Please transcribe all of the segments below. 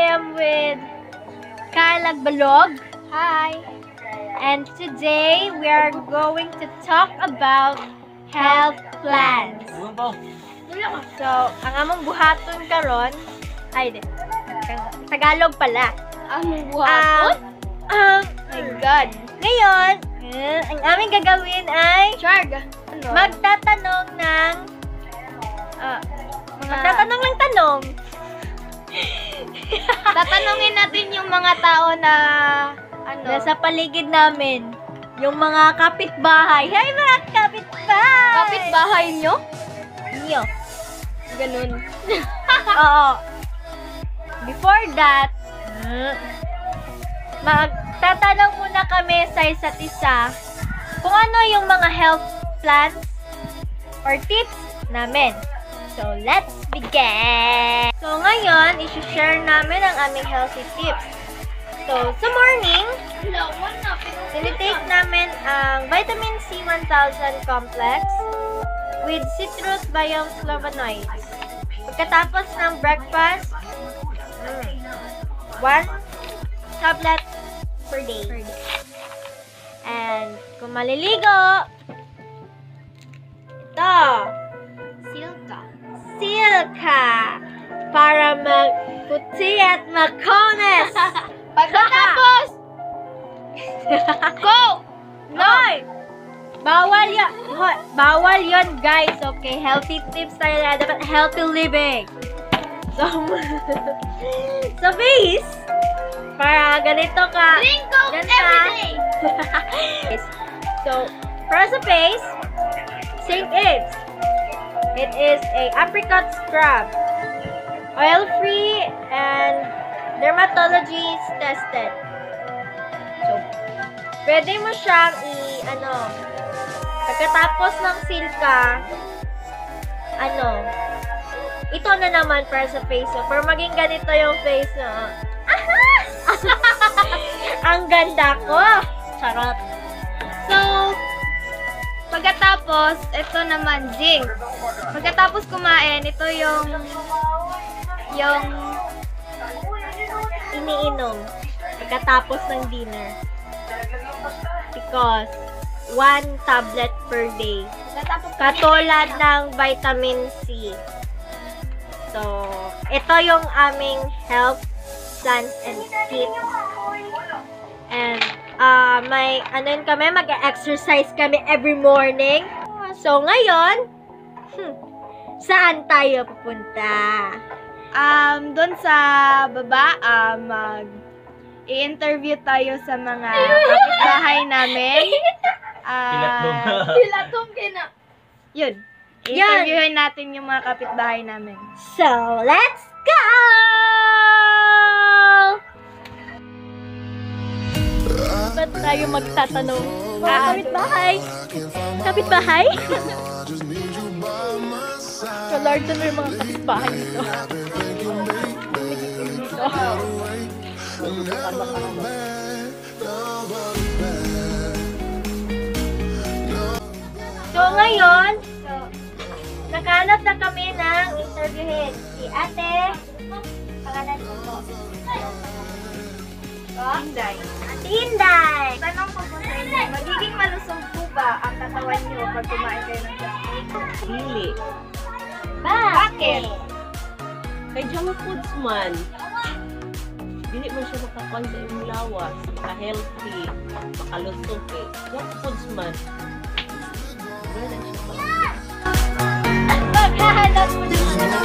am with Kalag Balog. Hi! And today we are going to talk about health plans. So, ang among buhaton karon ay Tagalog pala. Ang buhaton? My God. Ngayon, ang aming gagawin ay magtatanong ng tanong. Tatanungin natin yung mga tao na nasa paligid namin. Yung mga kapitbahay. Hi mga kapitbahay! kapitbahay nyo? Nyo. Ganun. Oo. Before that, magtatanong muna kami sa isa't isa kung ano yung mga health plans or tips namin. So, let's begin! So, ngayon, isi-share namin ang aming healthy tips. So, sa morning, tinitake namin ang vitamin C 1000 complex with citrus bioflavonoids. Pagkatapos ng breakfast, 1 tablet per day. And kung maliligo, ito, Silka para magputi at makones. Pagkatapos, Go! No! Bawal yon guys. Okay, healthy tips tayo na. Dapat healthy living. So, sa face, para ganito ka. drink Coke every day. So, para sa face, St. Ives. It is a apricot scrub. Oil-free and dermatologist tested. So, pwede mo siyang pagkatapos ng silka, ito na naman para sa face mo. Para maging ganito yung face mo. Ang ganda ko! Charot! So, pagkatapos, ito naman, zinc. Pagkatapos kumain, ito yung iniinom pagkatapos ng dinner. Because 1 tablet per day. Katulad ng vitamin C. So, ito yung aming health plans and tips. And mag-exercise kami every morning. So, ngayon, saan tayo pupunta? Doon sa baba, i-interview tayo sa mga kapitbahay namin. Yun. I-interviewin natin yung mga kapitbahay namin. So, let's go! Ba't tayo magtatanong? Kapitbahay? Kapitbahay? Kalard na yung mga kapitbahay dito. So, ngayon, nakahanap na kami ng interviewin. Si ate, pangalan ko po. Hinday. Ate Hinday! Tanong ko po sa inyo, magiging malusog po ba ang katawan nyo pag kumain kayo ng junk food? Dili. Bakit? Kay junk foods man. Dili man siya makakuan sa imong lawas, maka-healthy, makalusog eh. Junk foods man. Wala siya Maghahanap mo ng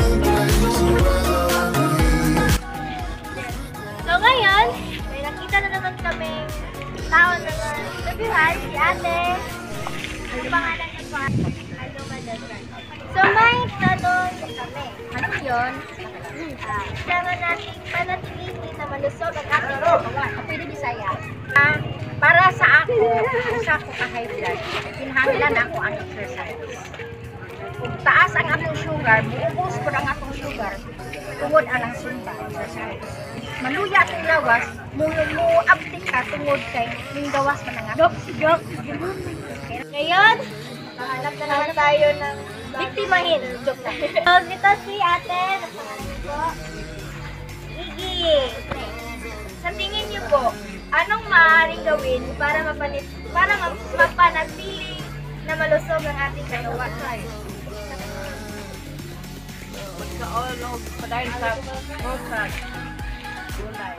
So ngayon, may nakita na naman kami tao na nagbihan, si ate. Ano pangalan niya pa? So may tanong kami. Ano yun? Kailangan natin panatilihin na malusog ang ating katawan. Pwede Bisaya. Para sa ako, sa ako ka-high blood, kinahanglan ako ang exercise. Kung taas ang atong sugar, buubos ko ang atong sugar, tungod alang sumba, exercise. Maluya at lawas, muabtik ka tungod kay yung gawas man ang atong. Ngayon, hanap na naman tayo ng biktimahin. Joke lang. Ito si ate. Napangalan ko. Sige. Sa tingin niyo po, anong maaaring gawin para mapanatili na malusog ang ating katawan? Pagkaolog, padayon sa mosag. Gulay.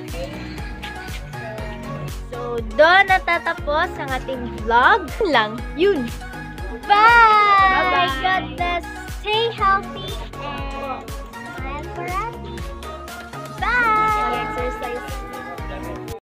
So, doon natatapos ang ating vlog lang. Yun. Bye! Bye-bye. God bless. Stay healthy and smile forever. Bye! Mag-exercise